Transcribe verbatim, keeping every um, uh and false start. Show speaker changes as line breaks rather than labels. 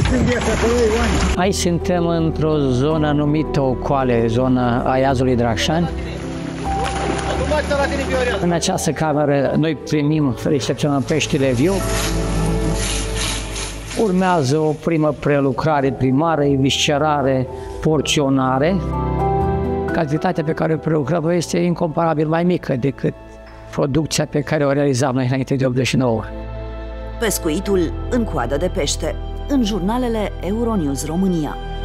Aici suntem într-o zonă numită Ocoale, zona Aiazului Dragșani. În această cameră noi primim, recepționăm peștele viu. Urmează o primă prelucrare primară, viscerare, porționare. Cantitatea pe care o prelucrăm este incomparabil mai mică decât producția pe care o realizam noi înainte de optzeci și nouă.
Pescuitul în coadă de pește, în jurnalele Euronews România.